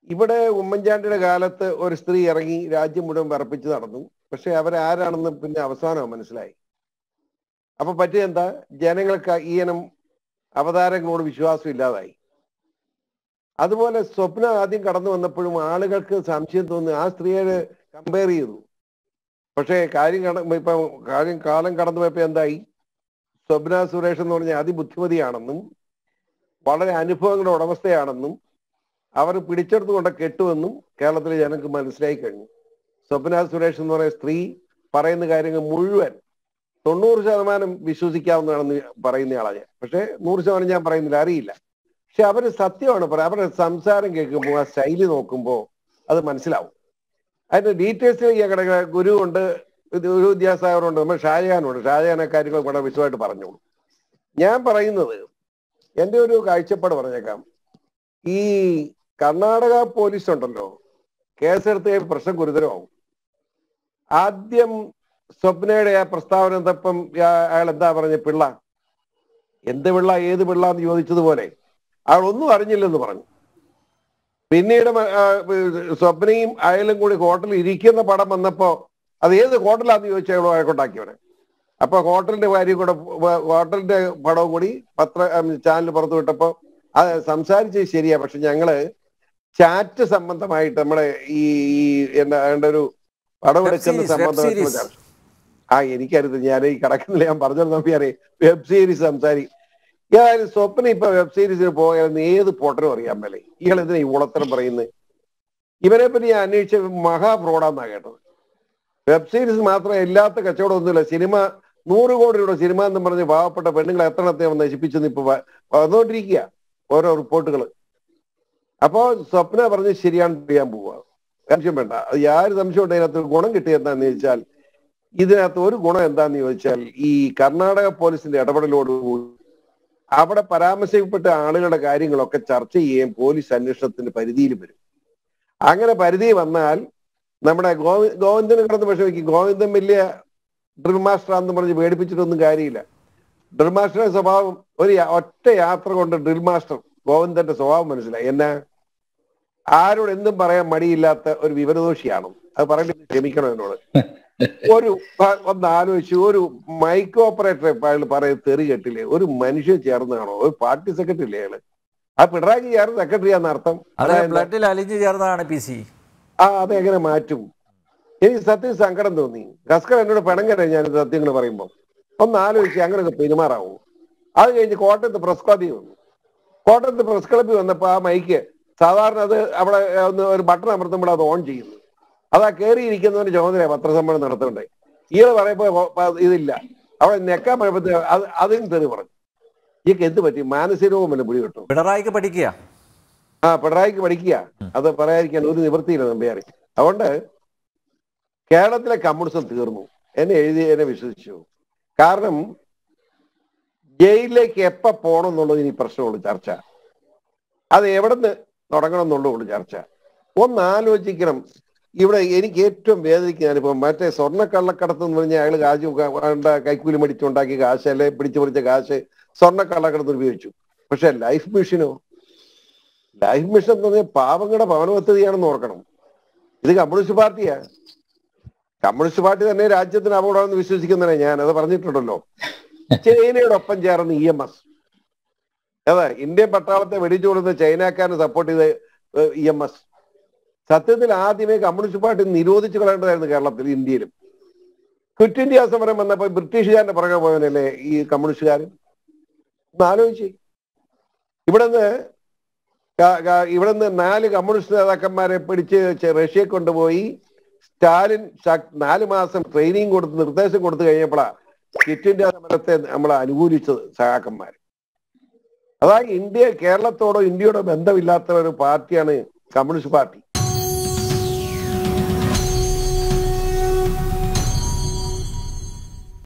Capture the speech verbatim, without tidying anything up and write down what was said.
ഇവിടെ ഉമ്മൻചാണ്ടിയുടെ കാലത്ത് ഒരു സ്ത്രീ ഇറങ്ങി രാജ്യം മുഴുവൻ വിറപ്പിച്ച് നടന്നു. പക്ഷെ അവരാരാണെന്ന് പിന്നെ അവസാനം മനസ്സിലായി. അപ്പൊ പറ്റിയെന്താ, ജനങ്ങൾക്ക് ഈയനം അവതാരങ്ങളോട് വിശ്വാസം ഇല്ലാതായി. അതുപോലെ സ്വപ്ന ആദ്യം കടന്നു വന്നപ്പോഴും ആളുകൾക്ക് സംശയം തോന്നി, ആ സ്ത്രീയെ കമ്പയർ ചെയ്തു. പക്ഷേ കാര്യം കട ഇപ്പൊ കാര്യം കാലം കടന്നു പോയപ്പോ എന്തായി, സ്വപ്ന സുരേഷ് എന്ന് പറഞ്ഞ അതിബുദ്ധിമതിയാണെന്നും വളരെ അനുഭവങ്ങളുടെ ഉടമസ്ഥയാണെന്നും അവർ പിടിച്ചെടുത്ത് കൊണ്ട് കെട്ടുമെന്നും കേരളത്തിലെ ജനങ്ങൾക്ക് മനസ്സിലായി കഴിഞ്ഞു. സ്വപ്ന സുരേഷ് എന്ന് പറയുന്ന സ്ത്രീ പറയുന്ന കാര്യങ്ങൾ മുഴുവൻ തൊണ്ണൂറ് ശതമാനം വിശ്വസിക്കാവുന്നതാണെന്ന് പറയുന്നയാളാ ഞാൻ. പക്ഷെ നൂറ് ശതമാനം ഞാൻ പറയുന്നില്ല, അറിയില്ല. പക്ഷെ അവര് സത്യമാണ് പറയാം. അവരുടെ സംസാരം കേൾക്കുമ്പോൾ, ആ ശൈലി നോക്കുമ്പോൾ അത് മനസ്സിലാവും. അതിന്റെ ഡീറ്റെയിൽസ് ഞാൻ കിടക്കുക. ഗുരു ഉണ്ട്, ഗുരു വിദ്യാസാഗറുണ്ട്, നമ്മൾ ഷാജഹാനുണ്ട്. ഷാജഹാനെ കാര്യങ്ങൾ വളരെ വിശദമായിട്ട് പറഞ്ഞോളൂ. ഞാൻ പറയുന്നത് എൻ്റെ ഒരു കാഴ്ചപ്പാട് പറഞ്ഞേക്കാം. ഈ കർണാടക പോലീസ് ഉണ്ടല്ലോ, കേസെടുത്ത് പ്രശ്നം ഗുരുതരമാവും. ആദ്യം സ്വപ്നയുടെ ആ പ്രസ്താവന എന്തപ്പം അയാൾ എന്താ പറഞ്ഞ, പിള്ള എന്ത് പിള്ള, ഏത് പിള്ള എന്ന് ചോദിച്ചതുപോലെ അയാൾ ഒന്നും അറിഞ്ഞില്ലെന്ന് പറഞ്ഞു. പിന്നീട് സ്വപ്നയും അയാളും കൂടി ഹോട്ടലിൽ ഇരിക്കുന്ന പടം വന്നപ്പോ അത് ഏത് ഹോട്ടലാന്ന് ചോദിച്ചാൽ അയാൾ വഴക്കുണ്ടാക്കിയവനെ. അപ്പൊ ഹോട്ടലിന്റെ കാര്യം കൂടെ, ഹോട്ടലിന്റെ പടവും കൂടി പത്ര ചാനൽ പുറത്തു വിട്ടപ്പോ അത് സംസാരിച്ചത് ശരിയാ, പക്ഷെ ഞങ്ങള് ചാറ്റ് സംബന്ധമായിട്ട് നമ്മുടെ ഈ എന്താ ഒരു പടമെടുക്കുന്ന സംബന്ധമായിട്ടുള്ള ആ എനിക്കറിയത്തില്ല, ഞാൻ ഈ കിടക്കുന്നില്ല, ഞാൻ പറഞ്ഞത് നമ്പി അറിയാം. വെബ് സീരീസ് സംസാരിക്കും. ഏതായാലും സ്വപ്ന ഇപ്പൊ വെബ് സീരീസിന് പോകാൻ ഏത് പൊട്ടനും അറിയാൻ മേലെ. ഇയാൾ എന്തിനാ ഈ ഉളത്തരം പറയുന്നത്? ഇവനെ പറ്റി ഞാൻ അന്വേഷിച്ച മഹാ ഫ്രോഡാന്നാ കേട്ടത്. വെബ് സീരീസ് മാത്രം എല്ലാത്ത കച്ചവടമൊന്നുമില്ല. സിനിമ നൂറ് കോടി രൂപ സിനിമ എന്നും പറഞ്ഞ് പാവപ്പെട്ട പെണ്ണുങ്ങളെ എത്രത്തെ നശിപ്പിച്ചെന്ന് ഇപ്പൊ വന്നുകൊണ്ടിരിക്കുക ഓരോ റിപ്പോർട്ടുകൾ. അപ്പോ സ്വപ്ന പറഞ്ഞ് ശരിയാണെന്ന് ചെയ്യാൻ പോവുക. സംശയം വേണ്ട, അത് യാതൊരു സംശയം ഉണ്ട്. അതിനകത്ത് ഗുണം കിട്ടിയെന്താന്ന് ചോദിച്ചാൽ, ഇതിനകത്ത് ഒരു ഗുണം എന്താന്ന് ചോദിച്ചാൽ, ഈ കർണാടക പോലീസിന്റെ ഇടപെടലോടുകൂടി അവിടെ പരാമർശിക്കപ്പെട്ട ആളുകളുടെ കാര്യങ്ങളൊക്കെ ചർച്ച ചെയ്യുകയും പോലീസ് അന്വേഷണത്തിന്റെ പരിധിയിൽ വരും. അങ്ങനെ പരിധി വന്നാൽ നമ്മുടെ ഗോവി ഗോവിന്ദന് കിടന്ന് വിഷമിക്കും. ഗോവിന്ദൻ വലിയ ഡ്രിൽ മാസ്റ്റർ ആണെന്ന് പറഞ്ഞ് പേടിപ്പിച്ചിട്ടൊന്നും കാര്യമില്ല. ഡ്രിൽ മാസ്റ്ററുടെ സ്വഭാവം ഒരു ഒറ്റ യാത്ര കൊണ്ട് ഡ്രിൽ മാസ്റ്റർ ഗോവിന്ദന്റെ സ്വഭാവം മനസ്സിലായി. എന്നാ ആരോട് എന്തും പറയാൻ മടിയില്ലാത്ത ഒരു വിവരദോഷിയാണ്. അത് പറയേണ്ടി ക്ഷമിക്കണം എന്നോട്. ഒരു ഒന്ന് ആലോചിച്ചു, ഒരു മൈക്ക് ഓപ്പറേറ്റർ അയാൾ പറയുന്നത് തെറി കേട്ടില്ലേ? ഒരു മനുഷ്യൻ ചേർന്നാണോ? ഒരു പാർട്ടി സെക്രട്ടറി ഇല്ലേ അയാള്? ആ പിണറായി ചേർന്ന് സെക്രട്ടറി ആണെന്ന് അർത്ഥം. ആ അതെങ്ങനെ മാറ്റും? എനിക്ക് സത്യം സങ്കടം തോന്നി. ഗസ്കർ എന്നോട് പിണങ്ങരെ ഞാൻ സത്യങ്ങൾ പറയുമ്പോ ഒന്ന് ആലോചിച്ച് അങ്ങനെയൊക്കെ പെരുമാറാവൂ. അത് കഴിഞ്ഞ് കോട്ടയത്ത് പ്രസ് ക്ലബിൽ വന്നു. കോട്ടയത്ത് പ്രസ് ക്ലബിൽ വന്നപ്പോ ആ മൈക്ക് സാധാരണ അത് അവിടെ ഒന്ന് ഒരു ബട്ടൺ അമർത്തുമ്പോൾ അത് ഓൺ ചെയ്യുന്നു. അതാ കയറിയിരിക്കുന്നവന് ചുമതല പത്രസമ്മേളനം നടത്തണ്ടേ. ഇയാൾ പറയുമ്പോ ഇതില്ല, അവിടെ നെക്കാൻ പറയുമ്പോ അത് അതിന് തെറി പറഞ്ഞു. ഇയൊക്കെ എന്ത് പറ്റി? മാനസികവും വല്ല പിടി കിട്ടും. പിണറായിക്ക് പഠിക്കുക ആ പിണറായിക്ക് പഠിക്കുക. അത് പറയാതിരിക്കാൻ ഒരു നിവൃത്തിയില്ല നമ്പ്യാറി. അതുകൊണ്ട് കേരളത്തിലെ കമ്മ്യൂണിസം തീർന്നു എന്നെ എഴുതി എന്നെ വിശ്വസിച്ചു. കാരണം ജയിലിലേക്ക് എപ്പ പോകണം എന്നുള്ളത് ഇനി പ്രശ്നമുള്ളൂ ചർച്ച. അത് എവിടെ നിന്ന് തുടങ്ങണം എന്നുള്ളൂ ചർച്ച. ഒന്ന് ആലോചിക്കണം. ഇവിടെ എനിക്ക് ഏറ്റവും വേദനിക്കുന്ന അനുഭവം മറ്റേ സ്വർണ്ണക്കള്ളക്കടത്ത് എന്ന് പറഞ്ഞാൽ അയാൾ കാശ് കൈക്കൂലി മേടിച്ചുണ്ടാക്കിയ കാശ് അല്ലെ പിടിച്ചു പിടിച്ച കാശ് സ്വർണ്ണക്കള്ളക്കടത്ത് ഉപയോഗിച്ചു. പക്ഷെ ലൈഫ് മിഷനോ? ലൈഫ് മിഷൻ എന്ന് പറഞ്ഞാൽ പാവങ്ങളുടെ ഭവന പദ്ധതിയാണെന്ന് ഓർക്കണം. ഇത് കമ്മ്യൂണിസ്റ്റ് പാർട്ടിയാ. കമ്മ്യൂണിസ്റ്റ് പാർട്ടി തന്നെ രാജ്യത്തിന് അപകടമെന്ന് വിശ്വസിക്കുന്നതിനെ ഞാൻ അത് പറഞ്ഞിട്ടുണ്ടല്ലോ. ചൈനയോടൊപ്പം ചേർന്ന് ഇ എം എസ്, അതെ ഇന്ത്യൻ പട്ടാളത്തെ വെടിച്ചു കൊടുത്ത് ചൈനക്കാരനെ സപ്പോർട്ട് ചെയ്ത് ഇ എം എസ്. സത്യത്തിൽ ആദ്യമേ കമ്മ്യൂണിസ്റ്റ് പാർട്ടി നിരോധിച്ചു കളയേണ്ടതായിരുന്നു കേരളത്തിൽ, ഇന്ത്യയിലും. ക്വിറ്റ് ഇന്ത്യ സമരം വന്നപ്പോ ബ്രിട്ടീഷുകാരന്റെ പുറകെ പോയവനല്ലേ ഈ കമ്മ്യൂണിസ്റ്റുകാരൻ? ഒന്ന് ആലോചിച്ച്. ഇവിടുന്ന് ഇവിടുന്ന് നാല് കമ്മ്യൂണിസ്റ്റ് നേതാക്കന്മാരെ പിടിച്ച് റഷ്യയെ കൊണ്ടുപോയി സ്റ്റാലിൻ നാല് മാസം ട്രെയിനിങ് കൊടുത്ത് നിർദ്ദേശം കൊടുത്തു കഴിഞ്ഞപ്പോഴാ ക്വിറ്റ് ഇന്ത്യ സമരത്തെ നമ്മൾ അനുകൂലിച്ചത് സഹാക്കന്മാർ. അതായത് ഇന്ത്യ കേരളത്തോടോ ഇന്ത്യയോടോ ബന്ധമില്ലാത്ത ഒരു പാർട്ടിയാണ് കമ്മ്യൂണിസ്റ്റ് പാർട്ടി.